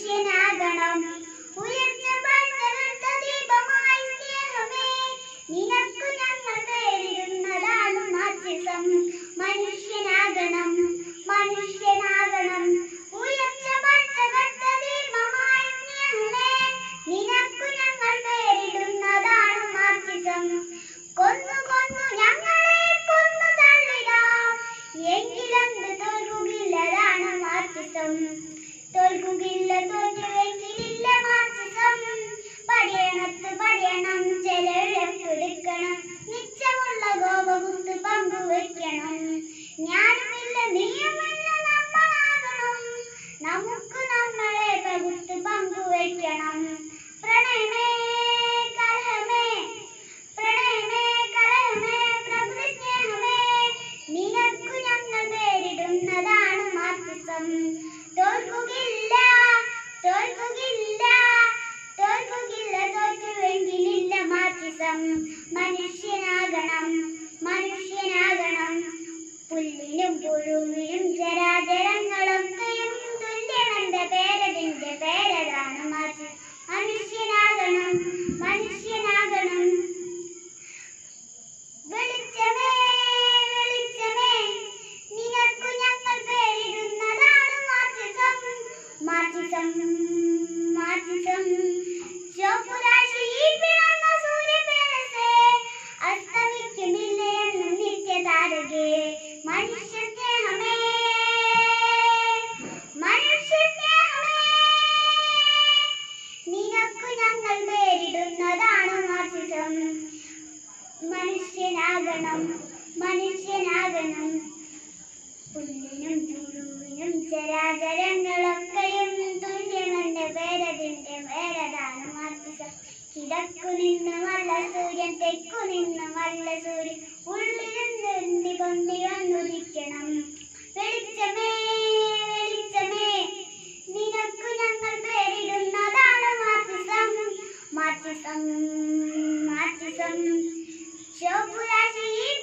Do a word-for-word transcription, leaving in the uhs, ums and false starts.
മനുഷ്യനാകണം. ഉയർച്ച പഴുത്ത ദീപമായി സ്നേഹമേ, നിനക്കു ഞങ്ങൾ പേരിടുന്നതാണ് മാർക്സിസം. മനുഷ്യനാകണം, മനുഷ്യനാകണം. ഉയർച്ച പഴുത്ത ദീപമായി സ്നേഹമേ, നിനക്കു ഞങ്ങൾ പേരിടുന്നതാണ് മാർക്സിസം. കൊന്നു കൊന്നു ഞങ്ങളെ കൊന്നു തള്ളിടാം, എങ്കിലെന്ത് തോൽക്കുകയില്ലതാണ് മാർക്സിസം. തോൽക്കുകയില്ല, തോറ്റുവെങ്കിലില്ല മാർക്സിസം. പടയണത്ത് പടയണം, ചെലവിളക്കെടുക്കണം, നിച്ചമുള്ള ഗോപകുത്ത് പങ്കുവെക്കണം. ഞാനുമില്ല നീയുമില്ല നമ്മളാകണം, നമുക്ക് നമ്മളെ പകുത്ത് പങ്കുവെക്കണം. പ്രണയമേ കലഹമേ, പ്രണയമേ കലഹമേ, പ്രകൃതി സ്നേഹമേ, നിനക്കു ഞങ്ങൾ പേരിടുന്നതാണ് മാർക്സിസം. തോൽക്കുകയില്ല, തോൽക്കുകയില്ല, തോൽക്കുകയില്ല, തോറ്റുവെങ്കിലില്ല മാർക്സിസം. മനുഷ്യനാകണം, മനുഷ്യനാകണം. പുല്ലിനും പുഴുവിനും ചരാചരങ്ങളൊക്കെയും തുല്യമെന്റെ പേരതിന്റെ പേരതാണ് മാർക്സിസം. മനുഷ്യനാകണം, മനുഷ്യനാകണം. വെളിച്ചമേ വെളിച്ചമേ, നിനക്കു ഞങ്ങൾ പേരിടുന്നതാണ് മാർക്സിസം. Marxism, Marxism. ചുവപ്പുരാശിയിൽ പിറന്ന സൂര്യപ്രകാശേ, അസ്തമിക്കുമില്ല എന്ന നിത്യതാരകേ. മനുഷ്യ സ്നേഹമേ, മനുഷ്യ സ്നേഹമേ, നിനക്കു ഞങ്ങൾ പേരിടുന്നതാണ് മാർക്സിസം. മനുഷ്യനാകണം, മനുഷ്യനാകണം. പുല്ലിനും പുഴുവിനും ചരാചരങ്ങളൊക്കെയും തുല്യമെന്റെ പേരതിന്റെ പേരതാണ് മാർക്സിസം. കിഴക്കു നിന്ന് വല്ല സൂര്യൻ, തെക്കു നിന്ന് വല്ല സൂര്യൻ, ഉള്ളിൽ പൊന്തി വന്നുദിക്കണം. വെളിച്ചമേ വെളിച്ചമേ, നിനക്കു ഞങ്ങൾ പേരിടുന്നതാണ് മാർക്സിസം. Marxism, Marxism. ചുവപ്പുരാശിയിൽ